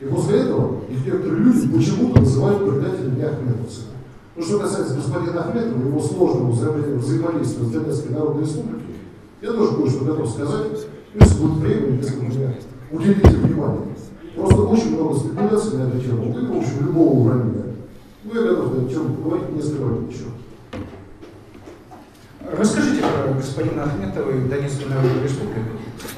И после этого их некоторые люди почему-то называют предателями ахметовцев. Ну, что касается господина Ахметова и его сложного взаимодействия с Донецкой Народной Республикой, я тоже кое-что готов сказать, если будет время, если вы меня уделите внимание. Просто очень много спекуляций на эту тему. Вы, в общем, любого уровня. Ну, я готов на эту тему поговорить, не скрывать ничего. Расскажите про господина Ахметова и Донецкую Народную Республику.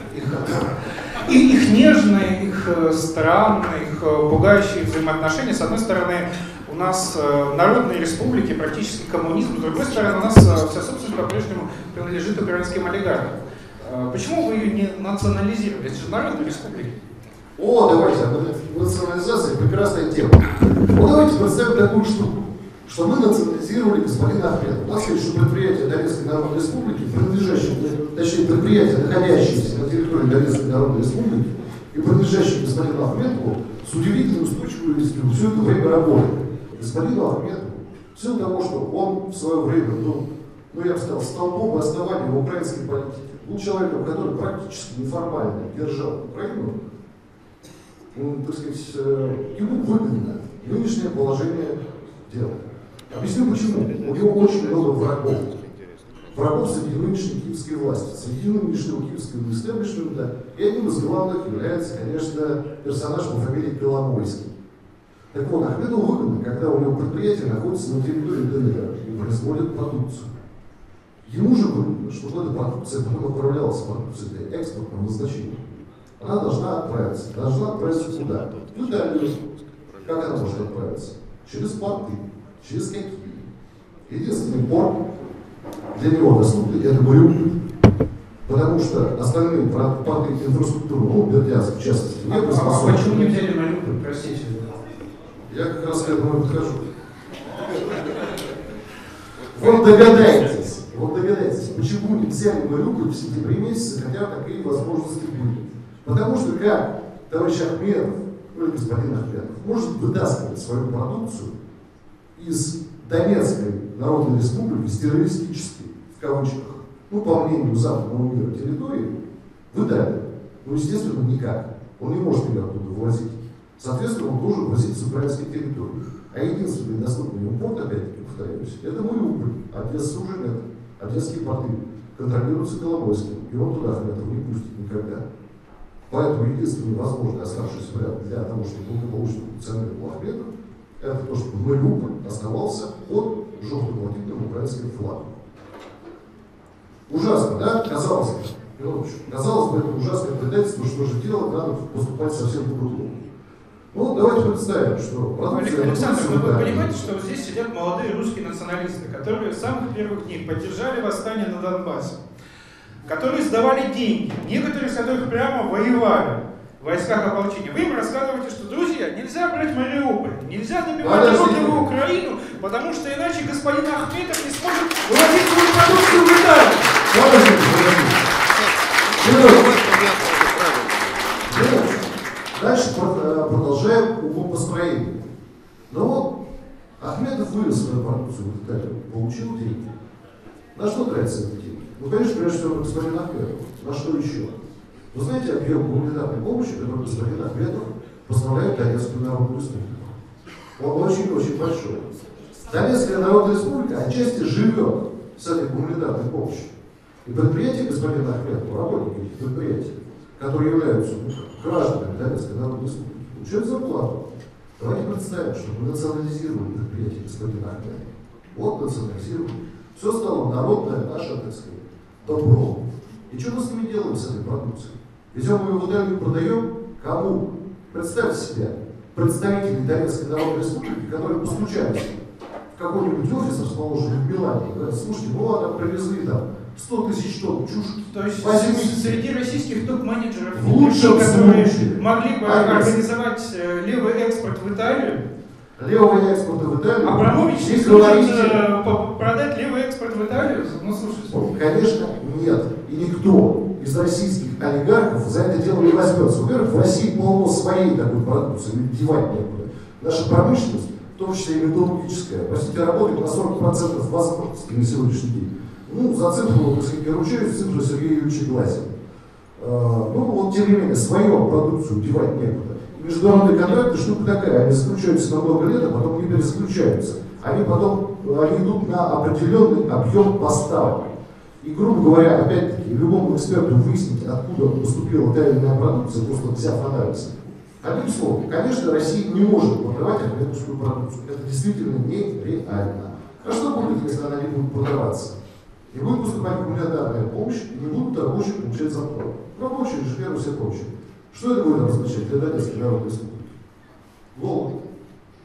Их нежные, их странные, их пугающие взаимоотношения. С одной стороны, у нас народные республики, практически коммунизм, с другой стороны, у нас вся собственность по-прежнему принадлежит украинским олигархам. Почему вы ее не национализировали? Это же народные республики. О, давайте, национализация прекрасная тема. Ну, давайте представим такую штуку, что мы национализировали господина Ахметова. У нас есть еще предприятие Донецкой Народной Республики, точнее предприятие, находящееся на территории Донецкой Народной Республики и принадлежащее господину Ахметову, с удивительной устойчивостью все это время работает. Господину Ахметову, в силу того, что он в свое время, я бы сказал, столбом основания в украинской политике, был человеком, который практически неформально держал Украину, так сказать, ему выгодно нынешнее положение дела. Объясню почему. У него очень много врагов. Врагов среди нынешней киевской власти, среди нынешнего киевского истеблишмента. И одним из главных является, конечно, персонаж по фамилии Коломойский. Так вот, Ахметову выгодно, когда у него предприятие находится на территории ДНР и производит продукцию. Ему же выгодно, чтобы эта продукция потом отправлялась продукцией для экспортного назначения. Она должна отправиться. Должна отправиться куда? В Италию. Как она может отправиться? Через порты. Через какие? Единственный порт для него доступный — это Мариуполь. Потому что остальные порты инфраструктуры, Бердянск в частности, не приспособлены. А почему не взяли Мариуполь, простите? Я как раз к этому подхожу. Вот догадайтесь, почему не взяли Мариуполь в сентябре месяце, хотя такие возможности были. Потому что как товарищ Ахметов, или господин Ахметов, может вытаскивать свою продукцию из Донецкой Народной Республики, с террористической, в кавычках, по мнению западного мира, территории, в Италию? Естественно, никак. Он не может ее оттуда вывозить. Соответственно, он должен возить с украинской территории. А единственный доступный ему порт, опять-таки повторяюсь, это Мариуполь. Одесса уже нет. Одесские порты контролируются Коломойским, и он туда Ахметова не пустит никогда. Поэтому единственный возможный оставшийся вариант для того, чтобы благополучно функционировал Ахметов, это то, чтобы Мариуполь оставался под желто-блакитным украинским флагом. Ужасно, да? Казалось бы, это ужасное предательство, что же делать, надо поступать совсем по-другому. Давайте представим, что Александр, вы понимаете, что здесь сидят молодые русские националисты, которые с самых первых дней поддержали восстание на Донбассе, которые сдавали деньги, некоторые из которых прямо воевали в войсках ополчения. Вы им рассказываете, что, друзья, нельзя брать Мариуполь, нельзя добивать родную Украину, потому что иначе господин Ахметов не сможет вывозить свою продукцию в Италию. Дальше продолжаем умопостроение. Ахметов вывез свою продукцию в Италию, получил деньги. На что тратятся эти деньги? Конечно, прежде всего, господин Ахметов. На что еще? Вы знаете объем гуманитарной помощи, который господин Ахметов поставляет Донецкую Народную Республику? Он очень-очень большой. Донецкая Народная Республика отчасти живет с этой гуманитарной помощью. И предприятия господина Ахметова, работники этих предприятий, которые являются гражданами Донецкой Народной Республики, получают зарплату. Давайте представим, что мы национализировали предприятие господина Ахметова. Вот национализировали. Все стало народное, наше, так сказать, добро. И что мы с ними делаем, с этой продукцией? Везем мы ее в Италию, продаем? Кому? Представьте себе, представители Донецкой Народной Республики, которые постучались в какой-нибудь офис, расположенный в Милане, говорят: слушайте, привезли там 100 тысяч тонн чушки. То есть среди российских топ-менеджеров, в лучшем случае, могли бы организовать левый экспорт в Италию? Левый экспорт в Италию? Абрамович не сможет продать левый экспорт в Италию? Слушайте. Конечно, нет. И никто из российских олигархов за это дело не возьмется. Во-первых, в России полно своей такой продукции, девать некуда. Наша промышленность, в том числе и металлургическая, простите, работает на 40% возможностей на сегодняшний день. За цифру, так сказать, я ручаюсь, цифру Сергея Юрьевича Глазина. Тем не менее, свою продукцию девать некуда. международные контракты штука такая, они заключаются на много лет, а потом не перезаключаются. Они идут на определенный объем поставок. И, грубо говоря, опять-таки, любому эксперту выяснить, откуда поступила та или иная продукция, просто взяв анализ. Одним словом, конечно, Россия не может покрывать армянскую продукцию. Это действительно нереально. А что будет, если она не будет продаваться? Не будет поступать гуманитарная помощь, и не будут рабочие получать зарплату. Рабочие, инженеры, все прочее. Что это будет означать для Донецкой Народной Республики? Голод.